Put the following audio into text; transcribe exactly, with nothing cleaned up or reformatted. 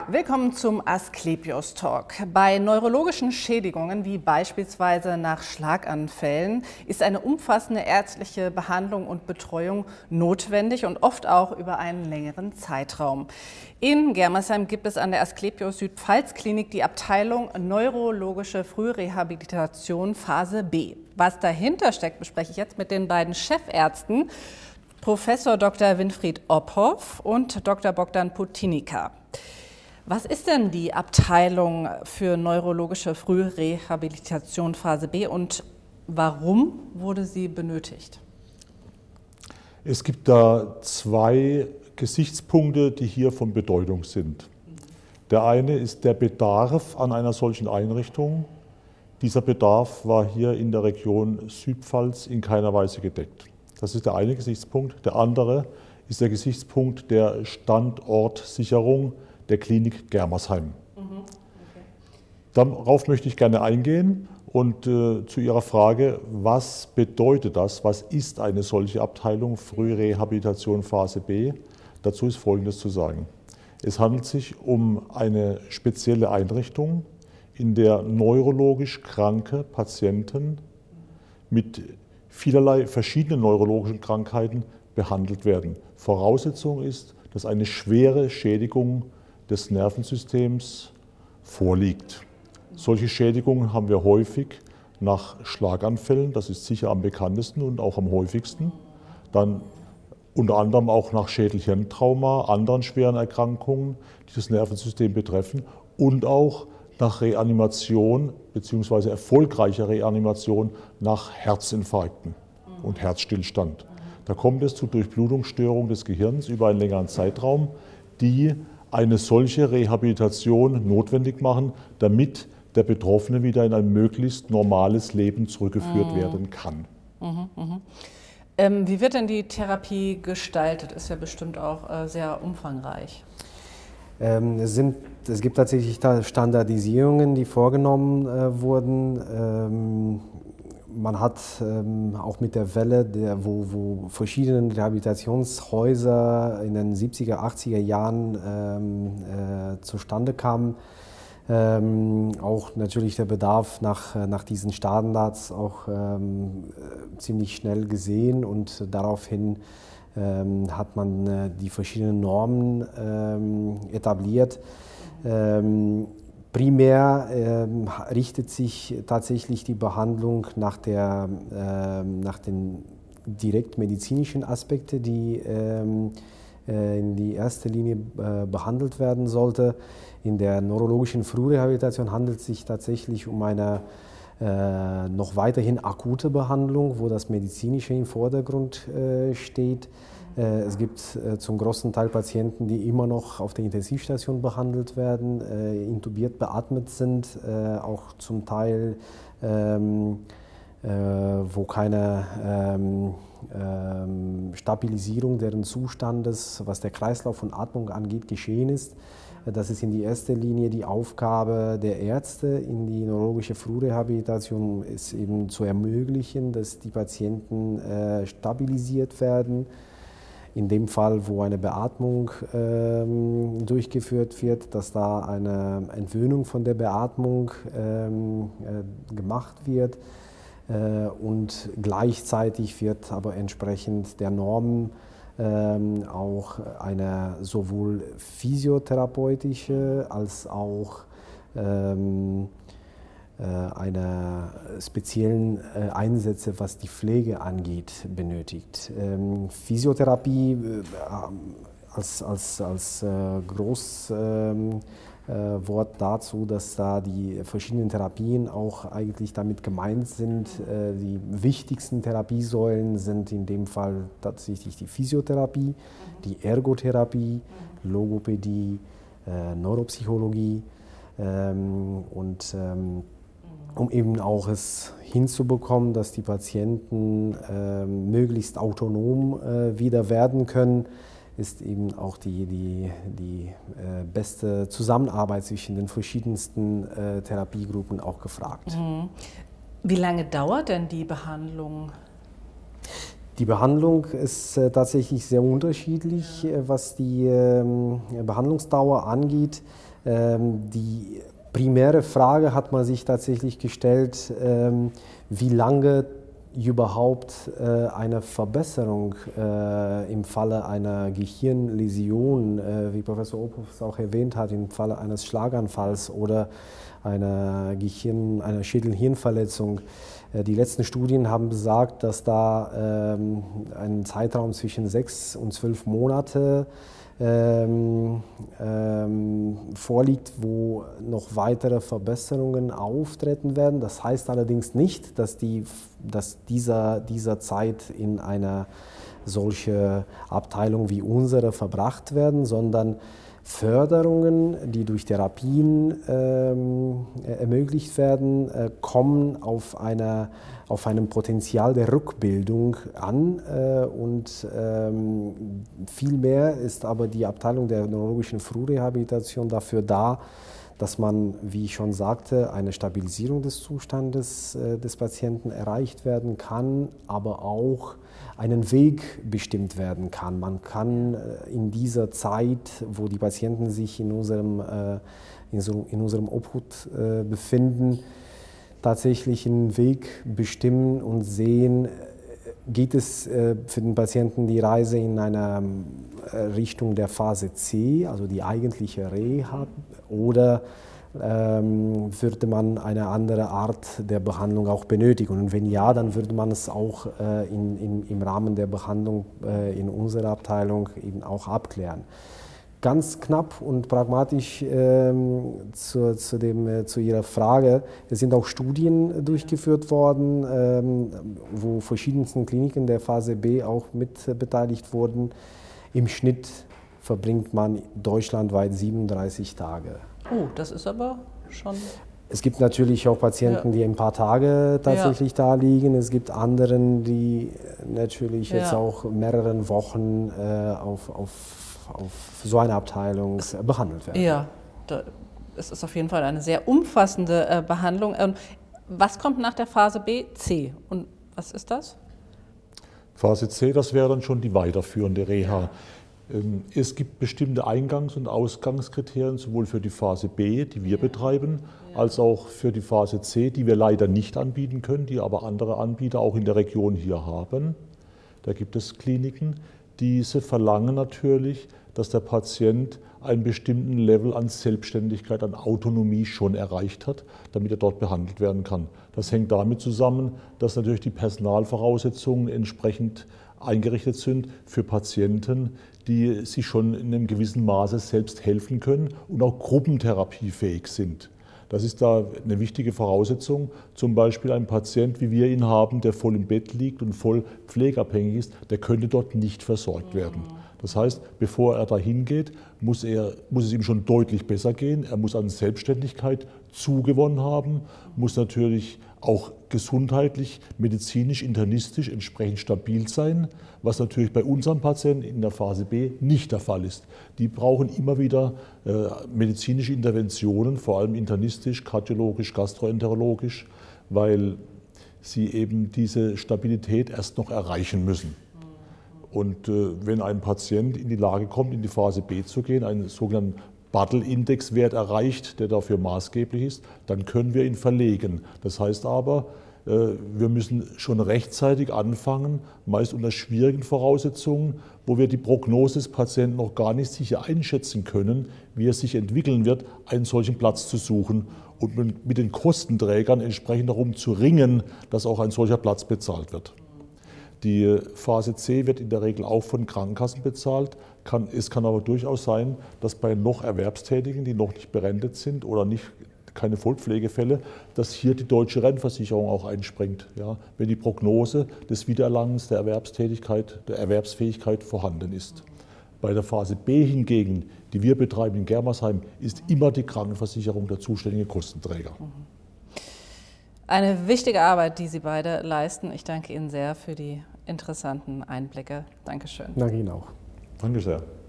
Willkommen zum Asklepios Talk. Bei neurologischen Schädigungen wie beispielsweise nach Schlaganfällen ist eine umfassende ärztliche Behandlung und Betreuung notwendig und oft auch über einen längeren Zeitraum. In Germersheim gibt es an der Asklepios Südpfalz Klinik die Abteilung Neurologische Frührehabilitation Phase B. Was dahinter steckt, bespreche ich jetzt mit den beiden Chefärzten, Professor Doktor Winfried Ophoff und Doktor Bogdan Putinica. Was ist denn die Abteilung für neurologische Frührehabilitation Phase B und warum wurde sie benötigt? Es gibt da zwei Gesichtspunkte, die hier von Bedeutung sind. Der eine ist der Bedarf an einer solchen Einrichtung. Dieser Bedarf war hier in der Region Südpfalz in keiner Weise gedeckt. Das ist der eine Gesichtspunkt. Der andere ist der Gesichtspunkt der Standortsicherung der Klinik Germersheim. Mhm, okay. Darauf möchte ich gerne eingehen und äh, zu Ihrer Frage, was bedeutet das, was ist eine solche Abteilung Frührehabilitation Phase B? Dazu ist Folgendes zu sagen. Es handelt sich um eine spezielle Einrichtung, in der neurologisch kranke Patienten mit vielerlei verschiedenen neurologischen Krankheiten behandelt werden. Voraussetzung ist, dass eine schwere Schädigung des Nervensystems vorliegt. Solche Schädigungen haben wir häufig nach Schlaganfällen, das ist sicher am bekanntesten und auch am häufigsten. Dann unter anderem auch nach Schädel-Hirntrauma, anderen schweren Erkrankungen, die das Nervensystem betreffen und auch nach Reanimation bzw. erfolgreicher Reanimation nach Herzinfarkten und Herzstillstand. Da kommt es zu Durchblutungsstörungen des Gehirns über einen längeren Zeitraum, die eine solche Rehabilitation notwendig machen, damit der Betroffene wieder in ein möglichst normales Leben zurückgeführt mhm. werden kann. Mhm, mh. ähm, wie wird denn die Therapie gestaltet? Ist ja bestimmt auch äh, sehr umfangreich. Ähm, es, sind, es gibt tatsächlich Standardisierungen, die vorgenommen äh, wurden. Ähm, Man hat ähm, auch mit der Welle, der, wo, wo verschiedene Rehabilitationshäuser in den siebziger, achtziger Jahren ähm, äh, zustande kamen, ähm, auch natürlich der Bedarf nach, nach diesen Standards auch ähm, ziemlich schnell gesehen und daraufhin ähm, hat man äh, die verschiedenen Normen ähm, etabliert. Ähm, Primär ähm, richtet sich tatsächlich die Behandlung nach, der, ähm, nach den direkt medizinischen Aspekten, die ähm, äh, in die erste Linie äh, behandelt werden sollte. In der neurologischen Frührehabilitation handelt es sich tatsächlich um eine äh, noch weiterhin akute Behandlung, wo das Medizinische im Vordergrund äh, steht. Es gibt zum großen Teil Patienten, die immer noch auf der Intensivstation behandelt werden, intubiert beatmet sind, auch zum Teil, ähm, äh, wo keine ähm, ähm, Stabilisierung deren Zustandes, was der Kreislauf und Atmung angeht, geschehen ist. Das ist in die erste Linie die Aufgabe der Ärzte in die neurologische Frührehabilitation, ist eben zu ermöglichen, dass die Patienten äh, stabilisiert werden. In dem Fall, wo eine Beatmung ähm, durchgeführt wird, dass da eine Entwöhnung von der Beatmung ähm, äh, gemacht wird äh, und gleichzeitig wird aber entsprechend der Normen ähm, auch eine sowohl physiotherapeutische als auch ähm, eine speziellen Einsätze, was die Pflege angeht, benötigt. Physiotherapie als, als, als Großwort dazu, dass da die verschiedenen Therapien auch eigentlich damit gemeint sind. Die wichtigsten Therapiesäulen sind in dem Fall tatsächlich die Physiotherapie, die Ergotherapie, Logopädie, Neuropsychologie und um eben auch es hinzubekommen, dass die Patienten äh, möglichst autonom äh, wieder werden können, ist eben auch die, die, die äh, beste Zusammenarbeit zwischen den verschiedensten äh, Therapiegruppen auch gefragt. Mhm. Wie lange dauert denn die Behandlung? Die Behandlung ist äh, tatsächlich sehr unterschiedlich, äh, was die äh, Behandlungsdauer angeht. Ähm, die primäre Frage hat man sich tatsächlich gestellt, ähm, wie lange überhaupt äh, eine Verbesserung äh, im Falle einer Gehirnläsion, äh, wie Professor Ophuß es auch erwähnt hat, im Falle eines Schlaganfalls oder einer, Gehirn, einer Schädel-Hirnverletzung. Äh, die letzten Studien haben besagt, dass da ähm, ein Zeitraum zwischen sechs und zwölf Monate Ähm, ähm, vorliegt, wo noch weitere Verbesserungen auftreten werden. Das heißt allerdings nicht, dass, die, dass dieser, dieser Zeit in einer solchen Abteilung wie unsere verbracht werden, sondern Förderungen, die durch Therapien ähm, ermöglicht werden, äh, kommen auf, eine, auf einem Potenzial der Rückbildung an. Äh, und ähm, vielmehr ist aber die Abteilung der neurologischen Frührehabilitation dafür da, dass man, wie ich schon sagte, eine Stabilisierung des Zustandes äh, des Patienten erreicht werden kann, aber auch einen Weg bestimmt werden kann. Man kann äh, in dieser Zeit, wo die Patienten sich in unserem, äh, in so, in unserem Obhut äh, befinden, tatsächlich einen Weg bestimmen und sehen, geht es äh, für den Patienten die Reise in eine äh, Richtung der Phase C, also die eigentliche Reha, oder ähm, würde man eine andere Art der Behandlung auch benötigen? Und wenn ja, dann würde man es auch äh, in, in, im Rahmen der Behandlung äh, in unserer Abteilung eben auch abklären. Ganz knapp und pragmatisch ähm, zu, zu, dem, äh, zu Ihrer Frage. Es sind auch Studien durchgeführt worden, ähm, wo verschiedensten Kliniken der Phase B auch mit äh, beteiligt wurden. Im Schnitt verbringt man deutschlandweit siebenunddreißig Tage. Oh, das ist aber schon... Es gibt natürlich auch Patienten, ja, die ein paar Tage tatsächlich ja. da liegen. Es gibt anderen, die natürlich ja. jetzt auch mehrere Wochen äh, auf, auf, auf so einer Abteilung es, behandelt werden. Ja, da, es ist auf jeden Fall eine sehr umfassende äh, Behandlung. Ähm, was kommt nach der Phase B? C. Und was ist das? Phase C, das wäre dann schon die weiterführende Reha. Es gibt bestimmte Eingangs- und Ausgangskriterien, sowohl für die Phase B, die wir betreiben, als auch für die Phase C, die wir leider nicht anbieten können, die aber andere Anbieter auch in der Region hier haben. Da gibt es Kliniken. Diese verlangen natürlich, dass der Patient einen bestimmten Level an Selbstständigkeit, an Autonomie schon erreicht hat, damit er dort behandelt werden kann. Das hängt damit zusammen, dass natürlich die Personalvoraussetzungen entsprechend eingerichtet sind für Patienten, die sich schon in einem gewissen Maße selbst helfen können und auch gruppentherapiefähig sind. Das ist da eine wichtige Voraussetzung. Zum Beispiel ein Patient, wie wir ihn haben, der voll im Bett liegt und voll pflegeabhängig ist, der könnte dort nicht versorgt werden. Das heißt, bevor er dahin geht, muss, er, muss es ihm schon deutlich besser gehen. Er muss an Selbstständigkeit zugewonnen haben, muss natürlich auch gesundheitlich, medizinisch, internistisch entsprechend stabil sein, was natürlich bei unseren Patienten in der Phase B nicht der Fall ist. Die brauchen immer wieder äh, medizinische Interventionen, vor allem internistisch, kardiologisch, gastroenterologisch, weil sie eben diese Stabilität erst noch erreichen müssen. Und äh, wenn ein Patient in die Lage kommt, in die Phase B zu gehen, einen sogenannten Bartle-Index-Wert erreicht, der dafür maßgeblich ist, dann können wir ihn verlegen. Das heißt aber, äh, wir müssen schon rechtzeitig anfangen, meist unter schwierigen Voraussetzungen, wo wir die Prognose des Patienten noch gar nicht sicher einschätzen können, wie er sich entwickeln wird, einen solchen Platz zu suchen und mit den Kostenträgern entsprechend darum zu ringen, dass auch ein solcher Platz bezahlt wird. Die Phase C wird in der Regel auch von Krankenkassen bezahlt. Kann, es kann aber durchaus sein, dass bei noch Erwerbstätigen, die noch nicht berentet sind oder nicht, keine Vollpflegefälle, dass hier die deutsche Rentenversicherung auch einspringt, ja, wenn die Prognose des Wiedererlangens der Erwerbstätigkeit, der Erwerbsfähigkeit vorhanden ist. Bei der Phase B hingegen, die wir betreiben in Germersheim, ist immer die Krankenversicherung der zuständige Kostenträger. Eine wichtige Arbeit, die Sie beide leisten. Ich danke Ihnen sehr für die interessanten Einblicke. Dankeschön. Danke Ihnen auch. Danke sehr.